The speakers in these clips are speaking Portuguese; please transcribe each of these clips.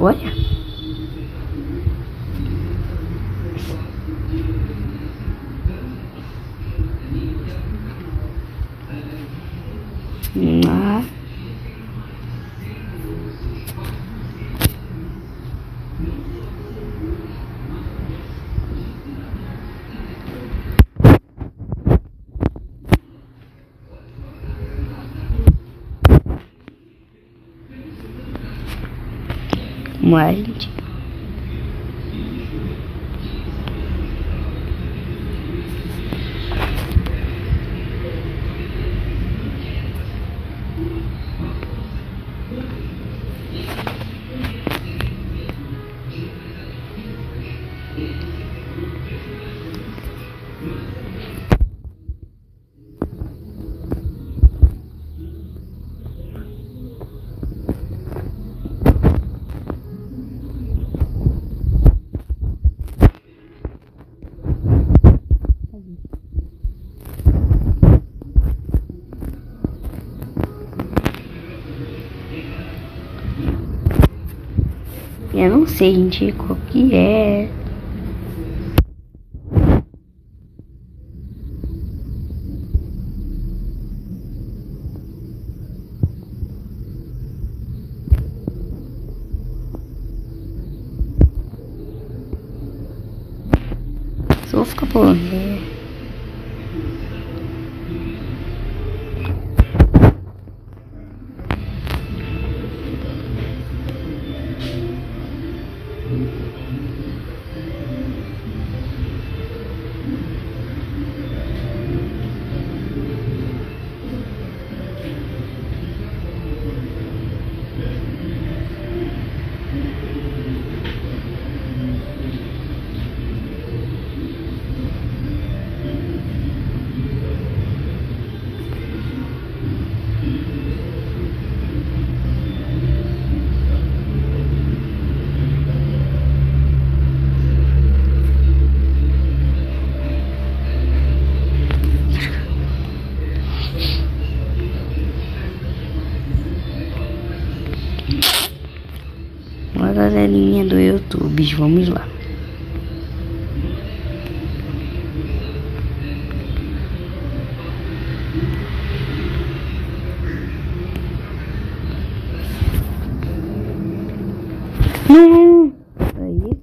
Olha. Ah. Vamos lá, gente. Eu não sei, gente, qual que é. Só vou ficar pulando, né? Uma galerinha do YouTube, vamos lá. Não! Aí.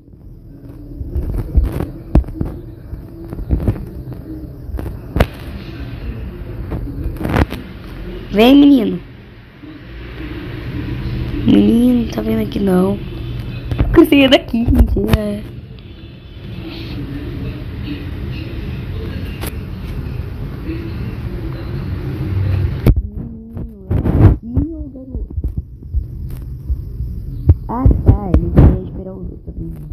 Vem, menino. Menino, tá vendo aqui não? Eu saí daqui, gente. É. Ah, tá. Ele quer esperar o outro.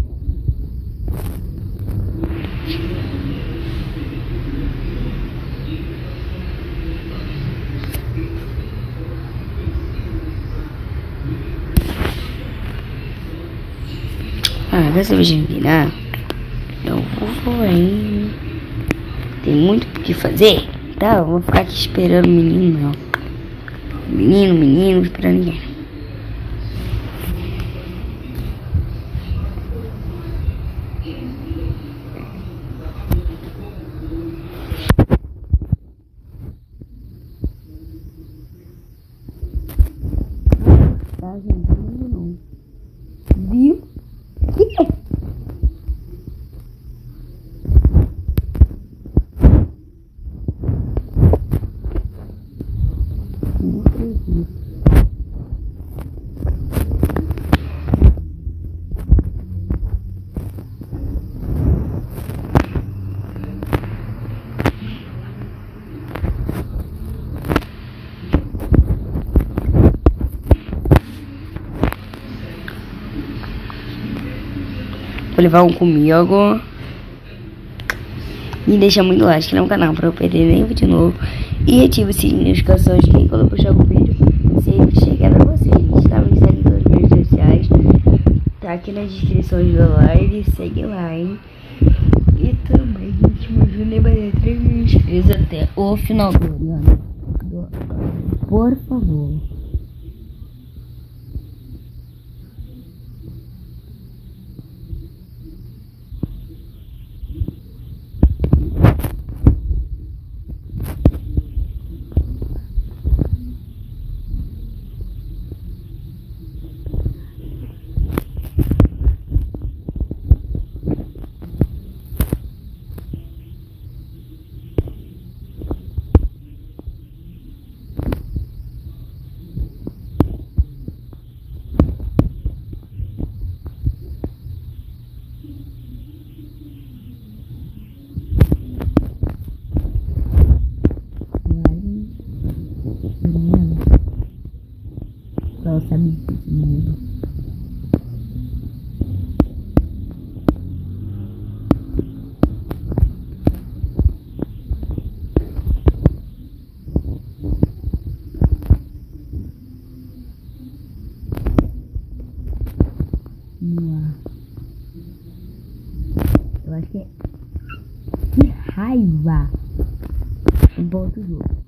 Ah, dessa vez virar, eu vou aí. Tem muito o que fazer. Tá, eu vou ficar aqui esperando o menino, não. Menino, esperando ninguém. Tá, gente, não. Viu? Que é? Não acredito. Vou levar um comigo. Me deixa muito like, inscreva no canal pra eu perder nenhum vídeo novo. E ativa o sininho de notificações que quando eu postar algum vídeo sempre chega pra vocês. Tá? Me segue nas redes sociais. Tá aqui na descrição da live. Segue lá, hein? E também, gente, me ajuda a bater 3 mil inscritos até o final do ano. Por favor. sabia esse menino. Eu acho que é... Que raiva! Volta o jogo.